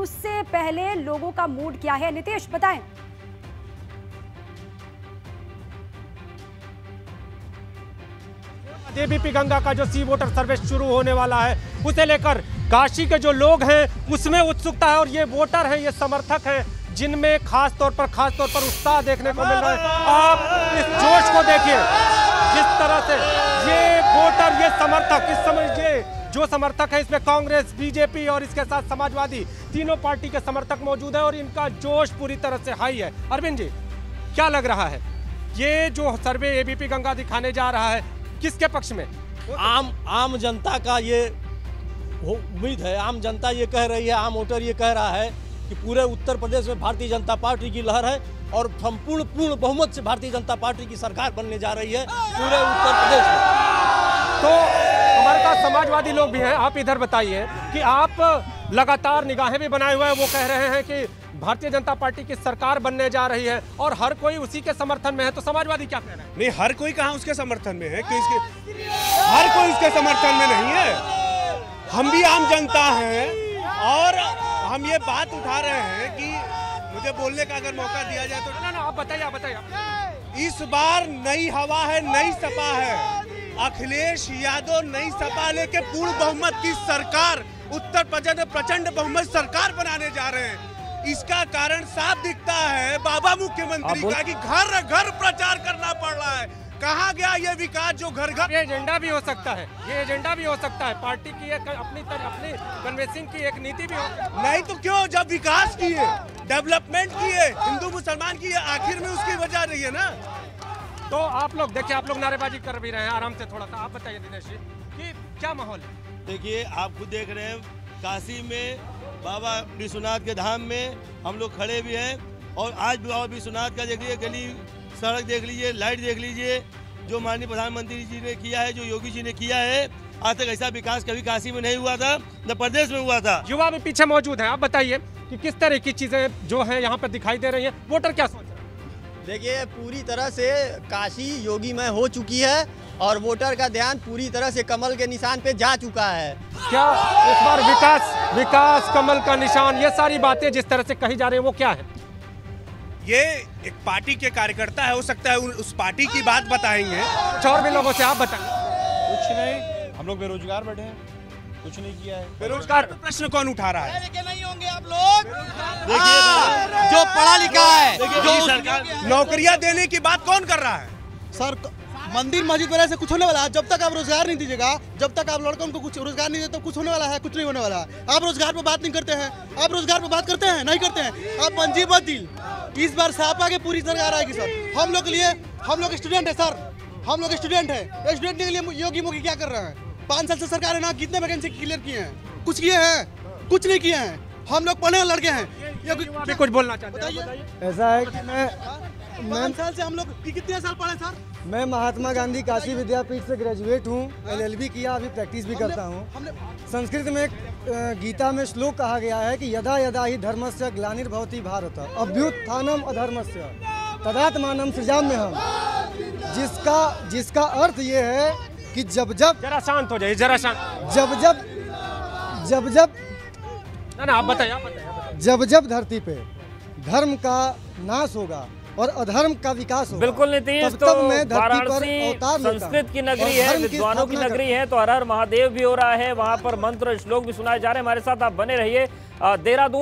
उससे पहले लोगों का मूड क्या है, नितेश बताएं। एबीपी गंगा का जो सी वोटर सर्वे शुरू होने वाला है उसे लेकर काशी के जो लोग हैं उसमें उत्सुकता है और ये वोटर हैं, ये समर्थक हैं जिनमें खास तौर पर उत्साह देखने को मिल रहा है। आप इस जोश को देखिए, जिस तरह से ये वोटर, ये समर्थक, इस समय ये जो समर्थक है इसमें कांग्रेस, बीजेपी और इसके साथ समाजवादी तीनों पार्टी के समर्थक मौजूद है और इनका जोश पूरी तरह से हाई है। अरविंद जी, क्या लग रहा है ये जो सर्वे एबीपी गंगा दिखाने जा रहा है, किसके पक्ष में? आम जनता का ये उम्मीद है। आम जनता ये कह रही है, आम वोटर ये कह रहा है कि पूरे उत्तर प्रदेश में भारतीय जनता पार्टी की लहर है और पूर्ण बहुमत से भारतीय जनता पार्टी की सरकार बनने जा रही है पूरे उत्तर प्रदेश में। तो हमारे पास समाजवादी लोग भी हैं, आप इधर बताइए कि आप लगातार निगाहें भी बनाए हुए हैं, वो कह रहे हैं कि भारतीय जनता पार्टी की सरकार बनने जा रही है और हर कोई उसी के समर्थन में है, तो समाजवादी क्या कह रहे हैं? नहीं, हर कोई कहाँ उसके समर्थन में है, हर कोई उसके समर्थन में नहीं है। हम भी आम जनता हैं और हम ये बात उठा रहे हैं कि मुझे बोलने का अगर मौका दिया जाए तो। ना आप बताइए। इस बार नई हवा है, नई सपा है। अखिलेश यादव नई सपा लेके पूर्ण बहुमत की सरकार, उत्तर प्रदेश में प्रचंड बहुमत सरकार बनाने जा रहे हैं। इसका कारण साफ दिखता है बाबा मुख्यमंत्री का कि घर घर प्रचार करना पड़ रहा है। कहाँ गया ये विकास जो घर घर? ये एजेंडा भी हो सकता है, ये एजेंडा भी हो सकता है, पार्टी की एक अपनी कन्वेंसिंग की एक नीति भी हो। नहीं तो क्यों, जब विकास किए, डेवलपमेंट किए, हिंदू मुसलमान किए, आखिर में उसकी वजह रही है ना। तो आप लोग देखिए, आप लोग नारेबाजी कर भी रहे हैं आराम से, थोड़ा सा आप बताइए दिनेश जी कि क्या माहौल है? देखिए, आप खुद देख रहे हैं काशी में बाबा विश्वनाथ के धाम में हम लोग खड़े भी हैं और आज बाबा विश्वनाथ का देख लीजिए, गली सड़क देख लीजिए, लाइट देख लीजिए, जो माननीय प्रधानमंत्री जी ने किया है, जो योगी जी ने किया है। आज तक ऐसा विकास कभी काशी में नहीं हुआ था, न प्रदेश में हुआ था। युवा भी पीछे मौजूद हैं, आप बताइए कि किस तरह की चीजें जो हैं यहाँ पर दिखाई दे रही हैं, वोटर क्या सोच रहे हैं? देखिए, पूरी तरह से काशी योगीमय हो चुकी है और वोटर का ध्यान पूरी तरह से कमल के निशान पे जा चुका है। क्या इस बार विकास कमल का निशान, ये सारी बातें जिस तरह से कही जा रही है वो क्या है? ये एक पार्टी के कार्यकर्ता है, हो सकता है उस पार्टी की बात बताएंगे। कुछ और भी लोगों से आप बताएं। कुछ नहीं, हम लोग बेरोजगार बैठे हैं, कुछ नहीं किया है। बेरोजगार प्रश्न कौन उठा रहा है? नहीं होंगे आप लोग। देखिए, जो पढ़ा लिखा है, जो सरकार नौकरियां देने की बात कौन कर रहा है? सर, मंदिर मस्जिद वगैरह से कुछ होने वाला है? जब तक आप रोजगार नहीं दीजिएगा, जब तक आप लड़कों को कुछ रोजगार नहीं देते, तो कुछ होने वाला है? कुछ नहीं होने वाला है। आप रोजगार पे बात नहीं करते हैं, आप रोजगार पे बात करते हैं? नहीं करते हैं। आप मंजी मत दिल, इस बार सापा के पूरी सरकार आएगी सर। हम लोग के लिए, हम लोग स्टूडेंट है सर, हम लोग स्टूडेंट है। स्टूडेंट के लिए योगी मोगी क्या कर रहे हैं? 5 साल से सरकार है ना, कितने वैकेंसी क्लियर किए हैं? कुछ किए हैं? कुछ नहीं किए हैं। हम लोग पढ़ने वाले लड़के हैं। कुछ बोलना चाहते हैं? ऐसा है कि मैं 5 साल से हम लोग कितने साल पढ़े सर? मैं महात्मा गांधी काशी विद्यापीठ से ग्रेजुएट हूँ, LLB किया, अभी प्रैक्टिस भी करता हूँ। संस्कृत में एक गीता में श्लोक कहा गया है कि यदा यदा ही धर्मस्य ग्लानिर्भवति भारत अभ्युत्थानम अधर्मस्य तदात्मानं सृजाम्यहम्, जिसका अर्थ ये है कि जब जरा शांत हो जाइए, जरा शांत। जब ना आप बताइए। जब धरती पे धर्म का नाश होगा और अधर्म का विकास होगा, बिल्कुल नीतीश, तो वाराणसी संस्कृत की नगरी है, विद्वानों की नगरी है, तो हर हर महादेव भी हो रहा है, वहां पर मंत्र श्लोक भी सुनाए जा रहे हैं। हमारे साथ आप बने रहिए। देहरादून